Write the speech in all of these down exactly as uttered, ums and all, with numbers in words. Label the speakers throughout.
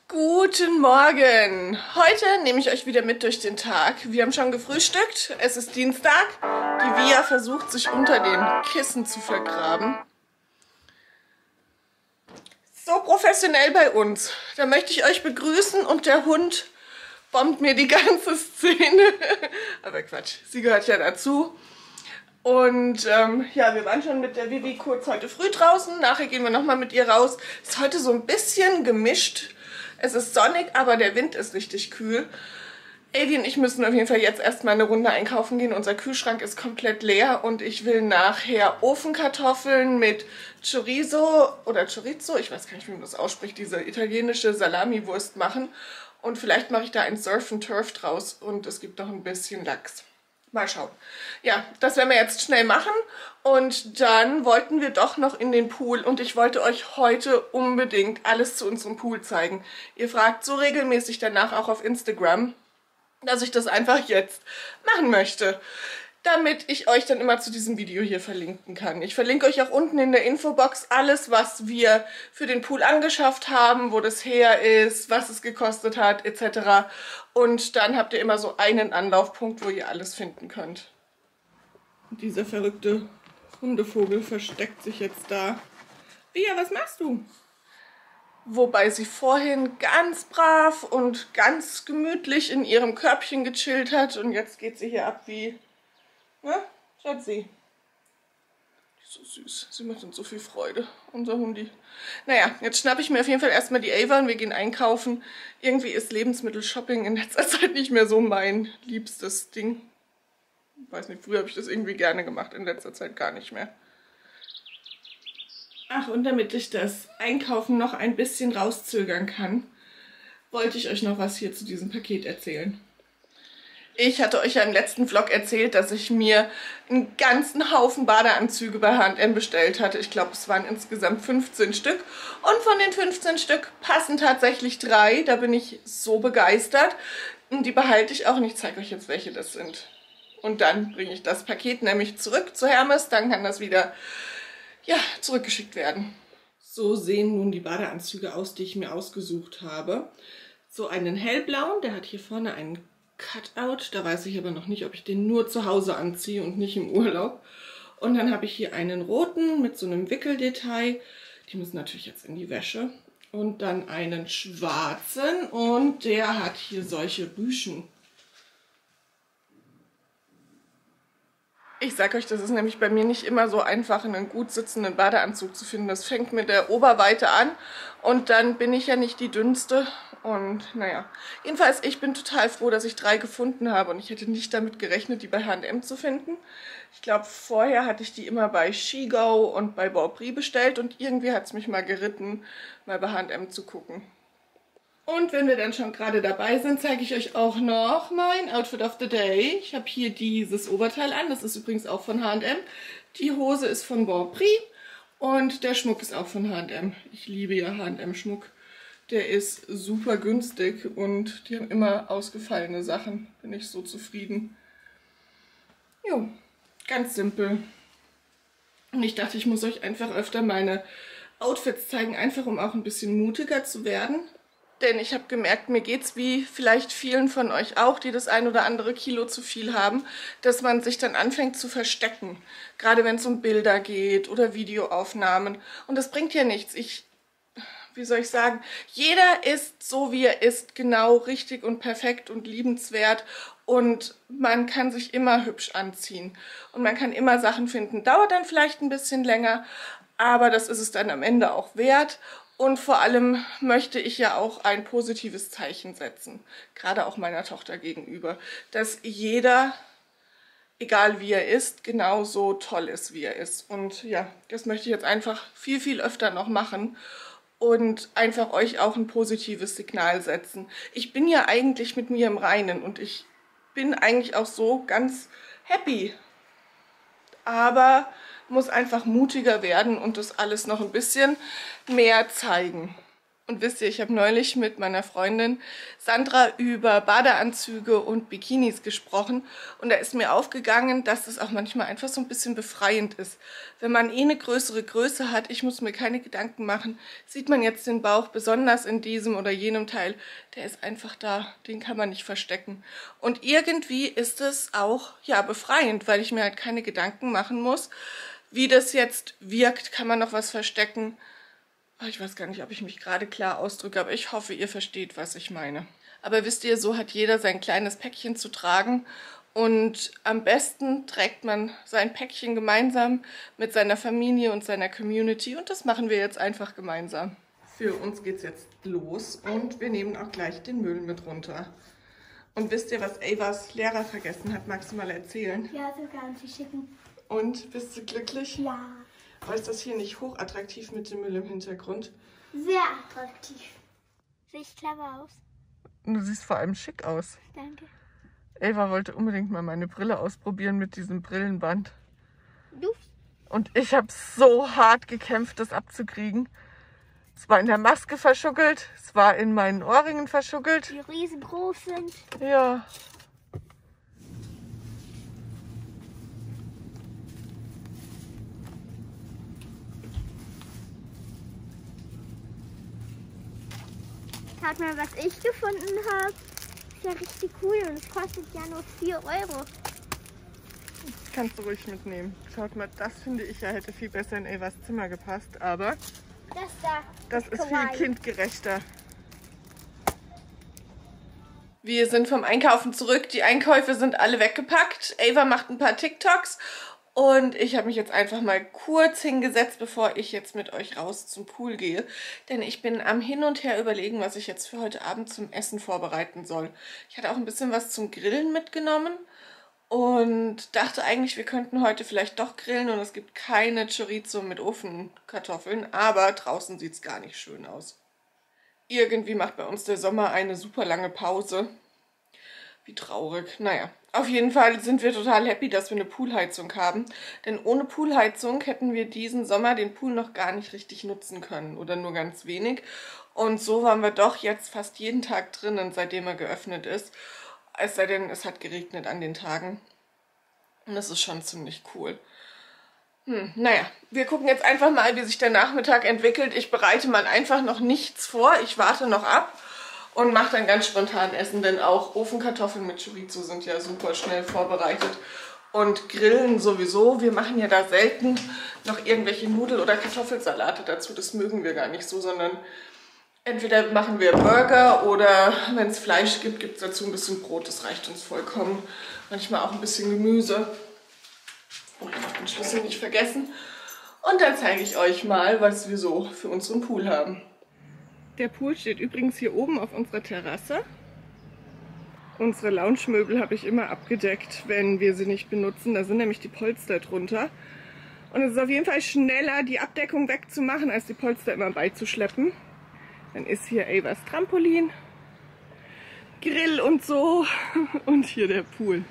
Speaker 1: Guten Morgen! Heute nehme ich euch wieder mit durch den Tag. Wir haben schon gefrühstückt. Es ist Dienstag. Die Via versucht, sich unter den Kissen zu vergraben. So professionell bei uns. Da möchte ich euch begrüßen und der Hund bombt mir die ganze Szene. Aber Quatsch, sie gehört ja dazu. Und ähm, ja, wir waren schon mit der Vivi kurz heute früh draußen. Nachher gehen wir nochmal mit ihr raus. Ist heute so ein bisschen gemischt. Es ist sonnig, aber der Wind ist richtig kühl. Edi und ich müssen auf jeden Fall jetzt erstmal eine Runde einkaufen gehen. Unser Kühlschrank ist komplett leer und ich will nachher Ofenkartoffeln mit Chorizo oder Chorizo, ich weiß gar nicht, wie man das ausspricht, diese italienische Salamiwurst machen. Und vielleicht mache ich da ein Surf and Turf draus und es gibt noch ein bisschen Lachs. Mal schauen. Ja, das werden wir jetzt schnell machen und dann wollten wir doch noch in den Pool und ich wollte euch heute unbedingt alles zu unserem Pool zeigen. Ihr fragt so regelmäßig danach auch auf Instagram, dass ich das einfach jetzt machen möchte, damit ich euch dann immer zu diesem Video hier verlinken kann. Ich verlinke euch auch unten in der Infobox alles, was wir für den Pool angeschafft haben, wo das her ist, was es gekostet hat, et cetera. Und dann habt ihr immer so einen Anlaufpunkt, wo ihr alles finden könnt. Und dieser verrückte Hundevogel versteckt sich jetzt da. Via, was machst du? Wobei sie vorhin ganz brav und ganz gemütlich in ihrem Körbchen gechillt hat und jetzt geht sie hier ab wie... Na, Schatzi. Die ist so süß. Sie macht uns so viel Freude, unser Hundi. Naja, jetzt schnappe ich mir auf jeden Fall erstmal die Ava und wir gehen einkaufen. Irgendwie ist Lebensmittelshopping in letzter Zeit nicht mehr so mein liebstes Ding. Ich weiß nicht, früher habe ich das irgendwie gerne gemacht, in letzter Zeit gar nicht mehr. Ach, und damit ich das Einkaufen noch ein bisschen rauszögern kann, wollte ich euch noch was hier zu diesem Paket erzählen. Ich hatte euch ja im letzten Vlog erzählt, dass ich mir einen ganzen Haufen Badeanzüge bei H und M bestellt hatte. Ich glaube, es waren insgesamt fünfzehn Stück. Und von den fünfzehn Stück passen tatsächlich drei. Da bin ich so begeistert. Und die behalte ich auch und ich zeige euch jetzt, welche das sind. Und dann bringe ich das Paket nämlich zurück zu Hermes. Dann kann das wieder ja, zurückgeschickt werden. So sehen nun die Badeanzüge aus, die ich mir ausgesucht habe. So einen hellblauen, der hat hier vorne einen Cutout. Da weiß ich aber noch nicht, ob ich den nur zu Hause anziehe und nicht im Urlaub. Und dann habe ich hier einen roten mit so einem Wickeldetail. Die müssen natürlich jetzt in die Wäsche. Und dann einen schwarzen und der hat hier solche Rüschen. Ich sage euch, das ist nämlich bei mir nicht immer so einfach, einen gut sitzenden Badeanzug zu finden. Das fängt mit der Oberweite an und dann bin ich ja nicht die dünnste. Und naja, jedenfalls, ich bin total froh, dass ich drei gefunden habe und ich hätte nicht damit gerechnet, die bei H und M zu finden. Ich glaube, vorher hatte ich die immer bei Shego und bei Beaupré bestellt und irgendwie hat es mich mal geritten, mal bei H und M zu gucken. Und wenn wir dann schon gerade dabei sind, zeige ich euch auch noch mein Outfit of the Day. Ich habe hier dieses Oberteil an, das ist übrigens auch von H und M. Die Hose ist von Beaupré und der Schmuck ist auch von H und M. Ich liebe ja H und M Schmuck. Der ist super günstig und die haben immer ausgefallene Sachen. Bin ich so zufrieden. Jo, ganz simpel. Und ich dachte, ich muss euch einfach öfter meine Outfits zeigen, einfach um auch ein bisschen mutiger zu werden. Denn ich habe gemerkt, mir geht es wie vielleicht vielen von euch auch, die das ein oder andere Kilo zu viel haben, dass man sich dann anfängt zu verstecken. Gerade wenn es um Bilder geht oder Videoaufnahmen. Und das bringt ja nichts. Ich, wie soll ich sagen, jeder ist so, wie er ist, genau richtig und perfekt und liebenswert. Und man kann sich immer hübsch anziehen. Und man kann immer Sachen finden. Dauert dann vielleicht ein bisschen länger, aber das ist es dann am Ende auch wert. Und vor allem möchte ich ja auch ein positives Zeichen setzen, gerade auch meiner Tochter gegenüber, dass jeder, egal wie er ist, genauso toll ist, wie er ist. Und ja, das möchte ich jetzt einfach viel, viel öfter noch machen und einfach euch auch ein positives Signal setzen. Ich bin ja eigentlich mit mir im Reinen und ich bin eigentlich auch so ganz happy, aber muss einfach mutiger werden und das alles noch ein bisschen mehr zeigen. Und wisst ihr, ich habe neulich mit meiner Freundin Sandra über Badeanzüge und Bikinis gesprochen und da ist mir aufgegangen, dass es auch manchmal einfach so ein bisschen befreiend ist. Wenn man eh eine größere Größe hat, ich muss mir keine Gedanken machen, sieht man jetzt den Bauch besonders in diesem oder jenem Teil, der ist einfach da, den kann man nicht verstecken. Und irgendwie ist es auch ja befreiend, weil ich mir halt keine Gedanken machen muss, wie das jetzt wirkt, kann man noch was verstecken. Ich weiß gar nicht, ob ich mich gerade klar ausdrücke, aber ich hoffe, ihr versteht, was ich meine. Aber wisst ihr, so hat jeder sein kleines Päckchen zu tragen und am besten trägt man sein Päckchen gemeinsam mit seiner Familie und seiner Community und das machen wir jetzt einfach gemeinsam. Für uns geht's jetzt los und wir nehmen auch gleich den Müll mit runter. Und wisst ihr, was Avas Lehrer vergessen hat? Magst du mal erzählen?
Speaker 2: Ja, sogar an sie schicken.
Speaker 1: Und, bist du glücklich?
Speaker 2: Ja.
Speaker 1: Aber ist das hier nicht hochattraktiv mit dem Müll im Hintergrund?
Speaker 2: Sehr attraktiv. Sehe ich clever aus?
Speaker 1: Du siehst vor allem schick aus.
Speaker 2: Danke.
Speaker 1: Ava wollte unbedingt mal meine Brille ausprobieren mit diesem Brillenband.
Speaker 2: Du?
Speaker 1: Und ich habe so hart gekämpft, das abzukriegen. Es war in der Maske verschuckelt, es war in meinen Ohrringen verschuckelt.
Speaker 2: Die riesengroß sind.
Speaker 1: Ja.
Speaker 2: Schaut mal, was ich gefunden habe. Ist ja richtig cool und es kostet ja nur vier Euro.
Speaker 1: Das kannst du ruhig mitnehmen. Schaut mal, das finde ich ja hätte viel besser in Avas Zimmer gepasst, aber
Speaker 2: Das da.
Speaker 1: das ist viel
Speaker 2: kawaii.
Speaker 1: kindgerechter. Wir sind vom Einkaufen zurück. Die Einkäufe sind alle weggepackt. Ava macht ein paar TikToks und ich habe mich jetzt einfach mal kurz hingesetzt, bevor ich jetzt mit euch raus zum Pool gehe. Denn ich bin am Hin und Her überlegen, was ich jetzt für heute Abend zum Essen vorbereiten soll. Ich hatte auch ein bisschen was zum Grillen mitgenommen und dachte eigentlich, wir könnten heute vielleicht doch grillen und es gibt keine Chorizo mit Ofenkartoffeln, aber draußen sieht es gar nicht schön aus. Irgendwie macht bei uns der Sommer eine super lange Pause. Wie traurig. Naja, auf jeden Fall sind wir total happy, dass wir eine Poolheizung haben. Denn ohne Poolheizung hätten wir diesen Sommer den Pool noch gar nicht richtig nutzen können. Oder nur ganz wenig. Und so waren wir doch jetzt fast jeden Tag drinnen, seitdem er geöffnet ist. Es sei denn, es hat geregnet an den Tagen. Und das ist schon ziemlich cool. Hm, naja, wir gucken jetzt einfach mal, wie sich der Nachmittag entwickelt. Ich bereite mal einfach noch nichts vor. Ich warte noch ab und mache dann ganz spontan Essen, denn auch Ofenkartoffeln mit Chorizo sind ja super schnell vorbereitet. Und Grillen sowieso. Wir machen ja da selten noch irgendwelche Nudel- oder Kartoffelsalate dazu. Das mögen wir gar nicht so, sondern entweder machen wir Burger oder wenn es Fleisch gibt, gibt es dazu ein bisschen Brot. Das reicht uns vollkommen. Manchmal auch ein bisschen Gemüse. Oh, ich darf den Schlüssel nicht vergessen. Und dann zeige ich euch mal, was wir so für unseren Pool haben. Der Pool steht übrigens hier oben auf unserer Terrasse. Unsere Lounge-Möbel habe ich immer abgedeckt, wenn wir sie nicht benutzen. Da sind nämlich die Polster drunter. Und es ist auf jeden Fall schneller, die Abdeckung wegzumachen, als die Polster immer beizuschleppen. Dann ist hier Avas Trampolin, Grill und so. Und hier der Pool.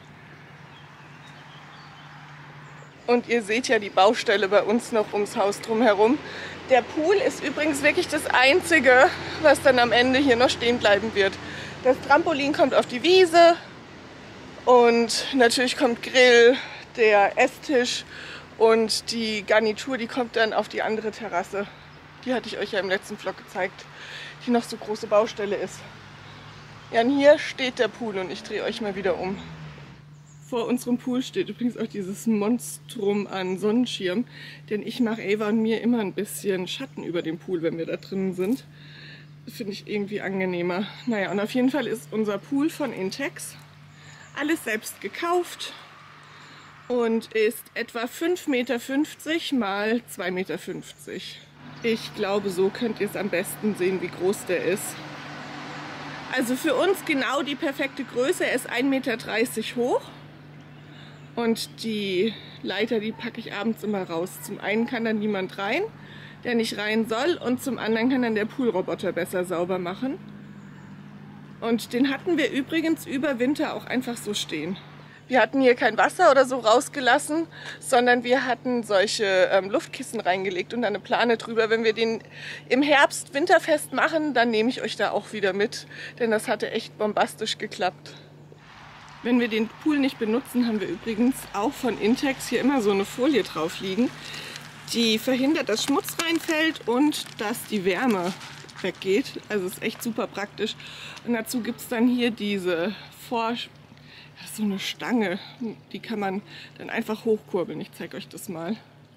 Speaker 1: Und ihr seht ja die Baustelle bei uns noch ums Haus drumherum. Der Pool ist übrigens wirklich das Einzige, was dann am Ende hier noch stehen bleiben wird. Das Trampolin kommt auf die Wiese und natürlich kommt Grill, der Esstisch und die Garnitur, die kommt dann auf die andere Terrasse. Die hatte ich euch ja im letzten Vlog gezeigt, die noch so große Baustelle ist. Ja, und hier steht der Pool und ich drehe euch mal wieder um. Vor unserem Pool steht übrigens auch dieses Monstrum an Sonnenschirm, denn ich mache Ava und mir immer ein bisschen Schatten über den Pool, wenn wir da drinnen sind. Das finde ich irgendwie angenehmer. Naja, und auf jeden Fall ist unser Pool von Intex. Alles selbst gekauft und ist etwa fünf Meter fünfzig mal zwei Meter fünfzig. Ich glaube, so könnt ihr es am besten sehen, wie groß der ist. Also für uns genau die perfekte Größe. Er ist ein Meter dreißig hoch. Und die Leiter, die packe ich abends immer raus. Zum einen kann dann niemand rein, der nicht rein soll. Und zum anderen kann dann der Poolroboter besser sauber machen. Und den hatten wir übrigens über Winter auch einfach so stehen. Wir hatten hier kein Wasser oder so rausgelassen, sondern wir hatten solche ähm, Luftkissen reingelegt und eine Plane drüber. Wenn wir den im Herbst winterfest machen, dann nehme ich euch da auch wieder mit, denn das hatte echt bombastisch geklappt. Wenn wir den Pool nicht benutzen, haben wir übrigens auch von Intex hier immer so eine Folie drauf liegen, die verhindert, dass Schmutz reinfällt und dass die Wärme weggeht. Also ist echt super praktisch. Und dazu gibt es dann hier diese Vor Das ist so eine Stange, die kann man dann einfach hochkurbeln. Ich zeige euch das mal.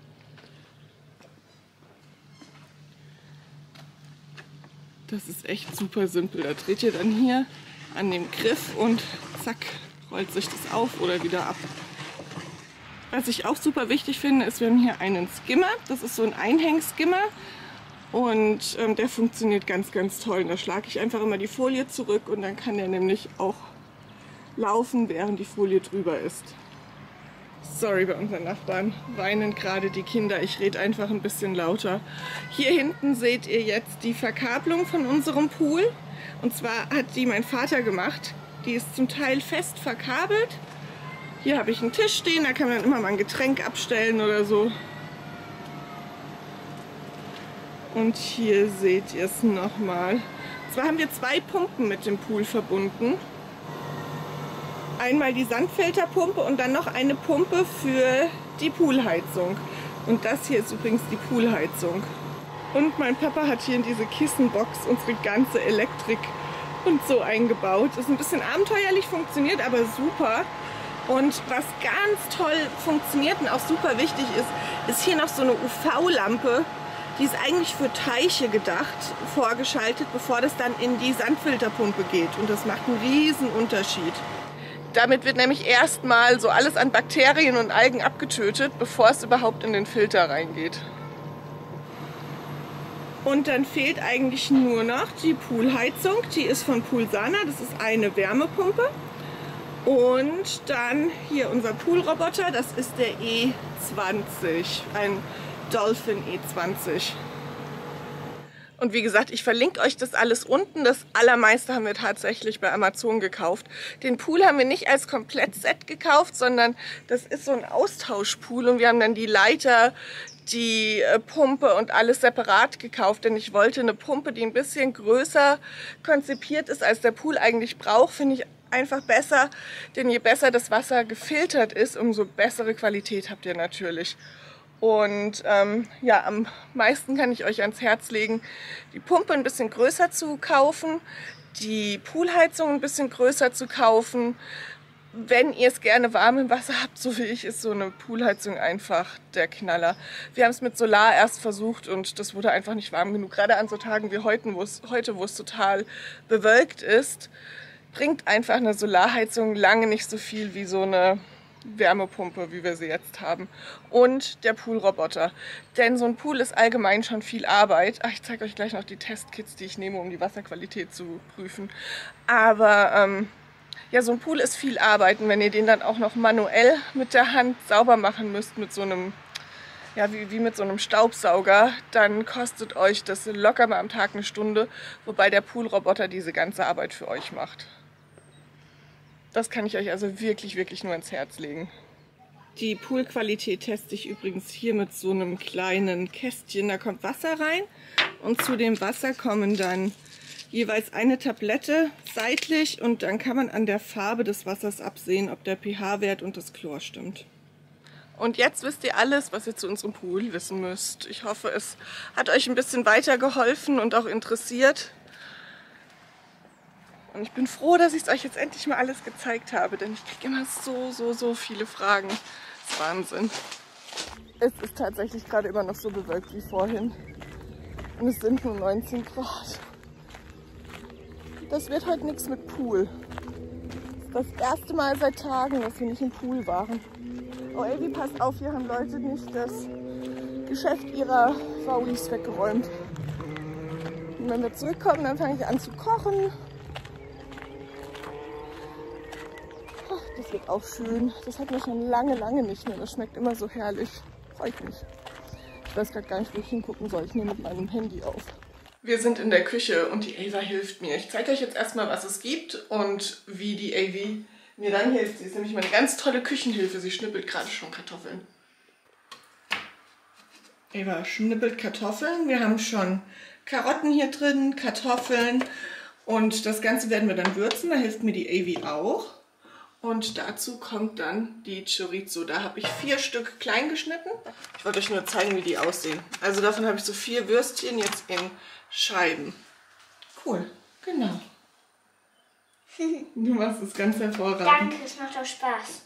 Speaker 1: Das ist echt super simpel. Da dreht ihr dann hier an dem Griff und zack, rollt sich das auf oder wieder ab. Was ich auch super wichtig finde, ist, wir haben hier einen Skimmer. Das ist so ein Einhängskimmer und ähm, der funktioniert ganz, ganz toll. Und da schlage ich einfach immer die Folie zurück und dann kann der nämlich auch laufen, während die Folie drüber ist. Sorry, bei unseren Nachbarn weinen gerade die Kinder. Ich rede einfach ein bisschen lauter. Hier hinten seht ihr jetzt die Verkabelung von unserem Pool. Und zwar hat die mein Vater gemacht. Die ist zum Teil fest verkabelt. Hier habe ich einen Tisch stehen, da kann man dann immer mal ein Getränk abstellen oder so. Und hier seht ihr es nochmal. Und zwar haben wir zwei Pumpen mit dem Pool verbunden. Einmal die Sandfilterpumpe und dann noch eine Pumpe für die Poolheizung. Und das hier ist übrigens die Poolheizung. Und mein Papa hat hier in diese Kissenbox unsere ganze Elektrik und so eingebaut. Das ist ein bisschen abenteuerlich, funktioniert aber super. Und was ganz toll funktioniert und auch super wichtig ist, ist hier noch so eine U V-Lampe. Die ist eigentlich für Teiche gedacht, vorgeschaltet, bevor das dann in die Sandfilterpumpe geht. Und das macht einen riesen Unterschied. Damit wird nämlich erstmal so alles an Bakterien und Algen abgetötet, bevor es überhaupt in den Filter reingeht. Und dann fehlt eigentlich nur noch die Poolheizung. Die ist von Poolsana, das ist eine Wärmepumpe. Und dann hier unser Poolroboter, das ist der E zwanzig, ein Dolphin E zwanzig. Und wie gesagt, ich verlinke euch das alles unten. Das allermeiste haben wir tatsächlich bei Amazon gekauft. Den Pool haben wir nicht als Komplettset gekauft, sondern das ist so ein Austauschpool. Und wir haben dann die Leiter, die Pumpe und alles separat gekauft. Denn ich wollte eine Pumpe, die ein bisschen größer konzipiert ist, als der Pool eigentlich braucht, finde ich einfach besser. Denn je besser das Wasser gefiltert ist, umso bessere Qualität habt ihr natürlich. Und ähm, ja, am meisten kann ich euch ans Herz legen, die Pumpe ein bisschen größer zu kaufen, die Poolheizung ein bisschen größer zu kaufen. Wenn ihr es gerne warm im Wasser habt, so wie ich, ist so eine Poolheizung einfach der Knaller. Wir haben es mit Solar erst versucht und das wurde einfach nicht warm genug. Gerade an so Tagen wie heute, wo es, heute, wo es total bewölkt ist, bringt einfach eine Solarheizung lange nicht so viel wie so eine Wärmepumpe, wie wir sie jetzt haben. Und der Poolroboter. Denn so ein Pool ist allgemein schon viel Arbeit. Ach, ich zeige euch gleich noch die Testkits, die ich nehme, um die Wasserqualität zu prüfen. Aber ähm, ja, so ein Pool ist viel Arbeit. Und wenn ihr den dann auch noch manuell mit der Hand sauber machen müsst, mit so einem, ja, wie, wie mit so einem Staubsauger, dann kostet euch das locker mal am Tag eine Stunde, wobei der Poolroboter diese ganze Arbeit für euch macht. Das kann ich euch also wirklich, wirklich nur ins Herz legen. Die Poolqualität teste ich übrigens hier mit so einem kleinen Kästchen. Da kommt Wasser rein und zu dem Wasser kommen dann jeweils eine Tablette seitlich und dann kann man an der Farbe des Wassers absehen, ob der pH-Wert und das Chlor stimmt. Und jetzt wisst ihr alles, was ihr zu unserem Pool wissen müsst. Ich hoffe, es hat euch ein bisschen weitergeholfen und auch interessiert. Und ich bin froh, dass ich es euch jetzt endlich mal alles gezeigt habe, denn ich kriege immer so, so, so viele Fragen. Das ist Wahnsinn. Es ist tatsächlich gerade immer noch so bewölkt wie vorhin. Und es sind nur neunzehn Grad. Das wird heute nichts mit Pool. Das ist das erste Mal seit Tagen, dass wir nicht im Pool waren. Oh, Elvi, passt auf, hier haben Leute nicht das Geschäft ihrer Faulis weggeräumt. Und wenn wir zurückkommen, dann fange ich an zu kochen. Das wird auch schön. Das hat man schon lange, lange nicht mehr. Das schmeckt immer so herrlich. Freut mich. Ich weiß gerade gar nicht, wo ich hingucken soll. Ich nehme mit meinem Handy auf. Wir sind in der Küche und die Ava hilft mir. Ich zeige euch jetzt erstmal, was es gibt und wie die Ava mir dann hilft. Sie ist nämlich meine ganz tolle Küchenhilfe. Sie schnippelt gerade schon Kartoffeln. Eva schnippelt Kartoffeln. Wir haben schon Karotten hier drin, Kartoffeln und das Ganze werden wir dann würzen. Da hilft mir die Avi auch. Und dazu kommt dann die Chorizo. Da habe ich vier Stück klein geschnitten. Ich wollte euch nur zeigen, wie die aussehen. Also davon habe ich so vier Würstchen jetzt in Scheiben. Cool, genau. Du machst es ganz hervorragend.
Speaker 2: Danke, es macht auch Spaß.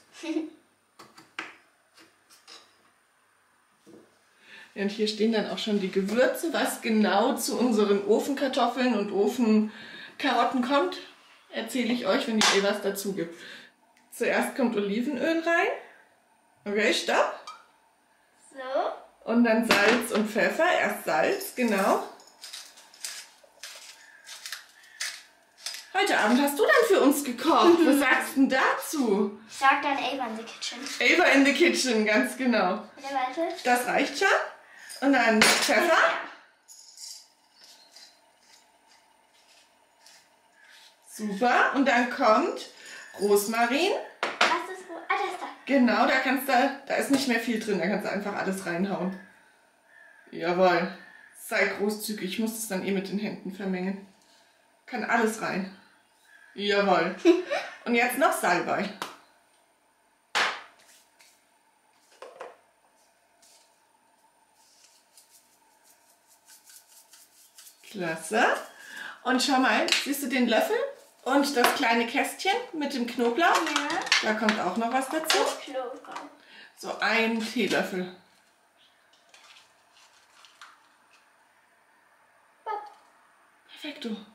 Speaker 1: Und hier stehen dann auch schon die Gewürze, was genau zu unseren Ofenkartoffeln und Ofenkarotten kommt, erzähle ich euch, wenn die Evas dazu gibt. Zuerst kommt Olivenöl rein. Okay, stopp.
Speaker 2: So.
Speaker 1: Und dann Salz und Pfeffer. Erst Salz, genau. Heute Abend hast du dann für uns gekocht. Was sagst du denn dazu?
Speaker 2: Ich sag dann Ava in the Kitchen.
Speaker 1: Ava in the Kitchen, ganz genau.
Speaker 2: Bitte warte.
Speaker 1: Das reicht schon. Und dann Pfeffer. Super. Und dann kommt Rosmarin.
Speaker 2: Was ist wo? Ah, das ist da.
Speaker 1: Genau, da kannst du, da ist nicht mehr viel drin, da kannst du einfach alles reinhauen. Jawohl. Sei großzügig, ich muss es dann eh mit den Händen vermengen. Kann alles rein. Jawohl. Und jetzt noch Salbei. Klasse. Und schau mal, siehst du den Löffel? Und das kleine Kästchen mit dem Knoblauch?
Speaker 2: Ja.
Speaker 1: Da kommt auch noch was dazu.
Speaker 2: Das Knoblauch.
Speaker 1: So ein Teelöffel. Perfekto.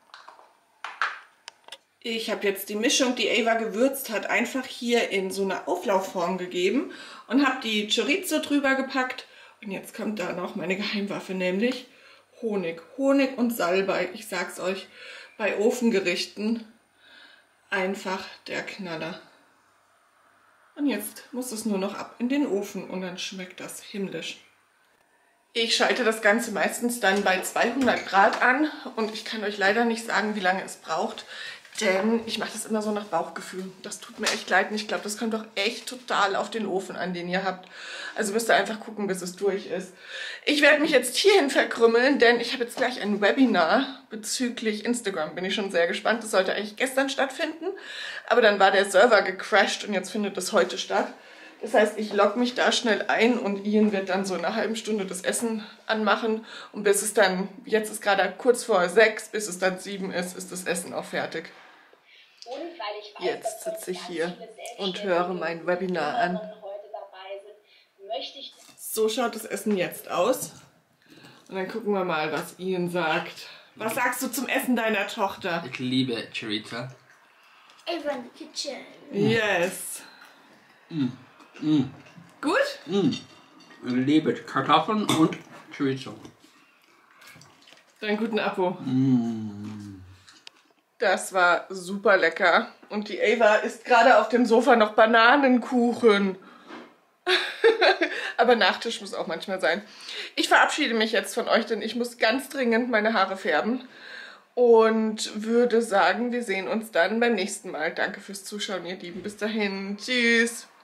Speaker 1: Ich habe jetzt die Mischung, die Ava gewürzt hat, einfach hier in so eine Auflaufform gegeben und habe die Chorizo drüber gepackt. Und jetzt kommt da noch meine Geheimwaffe, nämlich Honig. Honig und Salbei. Ich sag's euch, bei Ofengerichten einfach der Knaller. Und jetzt muss es nur noch ab in den Ofen und dann schmeckt das himmlisch. Ich schalte das Ganze meistens dann bei zweihundert Grad an und ich kann euch leider nicht sagen, wie lange es braucht, denn ich mache das immer so nach Bauchgefühl. Das tut mir echt leid und ich glaube, das kommt doch echt total auf den Ofen an, den ihr habt. Also müsst ihr einfach gucken, bis es durch ist. Ich werde mich jetzt hierhin verkrümmeln, denn ich habe jetzt gleich ein Webinar bezüglich Instagram. Bin ich schon sehr gespannt. Das sollte eigentlich gestern stattfinden, aber dann war der Server gecrashed und jetzt findet es heute statt. Das heißt, ich logge mich da schnell ein und Ian wird dann so in einer halben Stunde das Essen anmachen. Und bis es dann, jetzt ist gerade kurz vor sechs, bis es dann sieben ist, ist das Essen auch fertig. Jetzt sitze ich hier und höre mein Webinar an. So schaut das Essen jetzt aus. Und dann gucken wir mal, was Ian sagt. Was sagst du zum Essen deiner Tochter?
Speaker 3: Ich liebe Chorizo.
Speaker 2: Ava in the Kitchen.
Speaker 1: Yes.
Speaker 3: Mm. Mm.
Speaker 1: Gut?
Speaker 3: Mm. Ich liebe Kartoffeln und Chorizo.
Speaker 1: Dann guten Abo.
Speaker 3: Mm.
Speaker 1: Das war super lecker. Und die Ava isst gerade auf dem Sofa noch Bananenkuchen. Aber Nachtisch muss auch manchmal sein. Ich verabschiede mich jetzt von euch, denn ich muss ganz dringend meine Haare färben. Und würde sagen, wir sehen uns dann beim nächsten Mal. Danke fürs Zuschauen, ihr Lieben. Bis dahin. Tschüss.